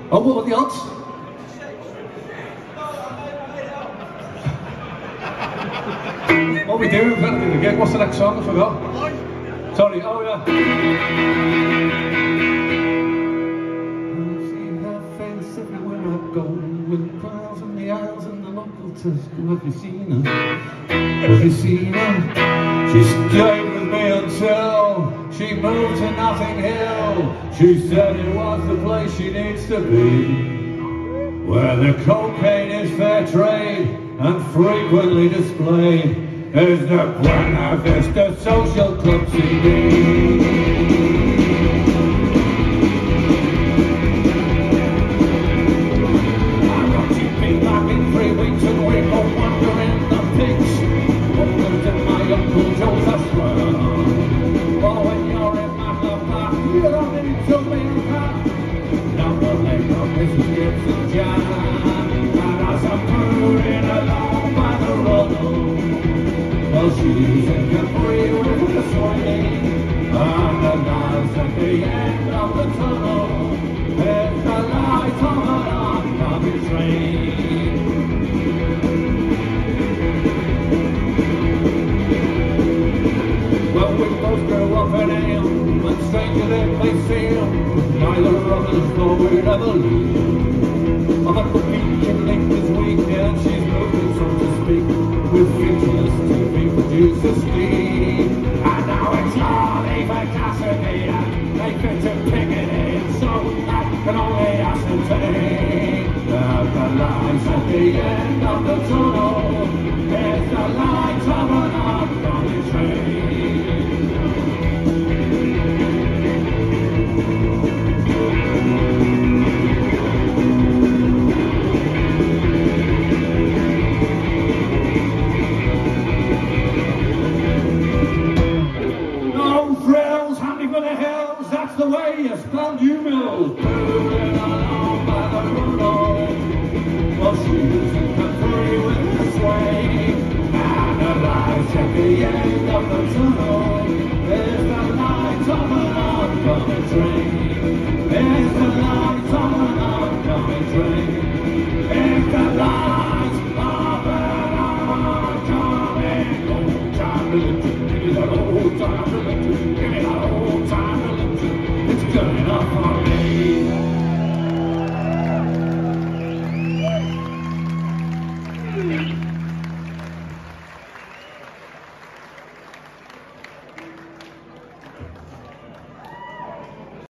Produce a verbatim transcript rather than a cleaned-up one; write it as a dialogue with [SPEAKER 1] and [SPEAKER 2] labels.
[SPEAKER 1] Oh, what were the odds? What are we doing? We've got to do the gig. What's the next song? I forgot. Sorry, oh yeah. I see her face everywhere I go, with the crowds and the aisles and the local test. Have you seen her? Have you seen her? She stayed with me until she moved to Notting Hill. She said it was the place she needs to be, where the cocaine is fair trade and frequently displayed. Is the Buena Vista Social Club T V. I got T V back in three weeks and we go wandering the pigs. What goes in my Uncle Joe's, I swear. But when you're in Matlapa, you don't need to be a cat. Now the leg of Missus Gibbs and Jan, and as I'm cruising along by the road, well, she's in Capri with the swing, and the lights at the end of the tunnel is the light of an oncoming train. Well, we both grew up in ale, and strange as it may seem, neither of us thought we'd ever leave. I'm at the beach in Lincoln's weekend, she's moving, so to speak, with futureless T V producer Steve. And now it's Harley for Cassidy, they fit to Piccadilly, so that can only ascertain that the lights at the end of the tunnel is the light of an oncoming train. That's the way you spelled you mills. Moving along by the road, well, she's in Capri with the sway, and the lights at the end of the tunnel is the light of an oncoming train. Is the light of an oncoming train. Is the light of an oncoming. Old time religion, give me that old time religion, give me that old time religion. It's good enough for me.